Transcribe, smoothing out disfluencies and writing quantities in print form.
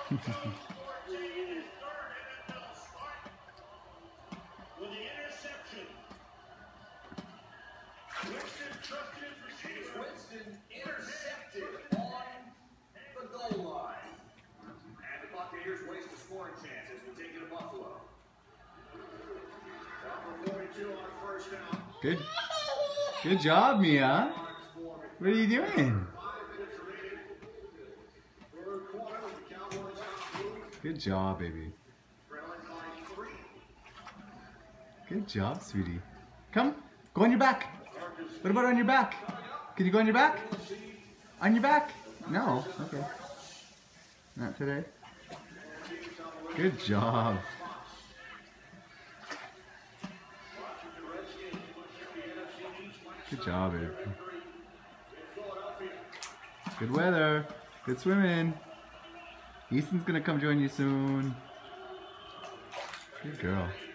Winston intercepted on the goal line. And the Buccaneers waste a scoring chance as we take it to Buffalo. Good job, Mia. What are you doing? Good job, baby. Good job, sweetie. Come, go on your back. What about on your back? Can you go on your back? On your back? No. Okay. Not today. Good job. Good job, babe. Good weather. Good swimming. Easton's gonna come join you soon. Good girl.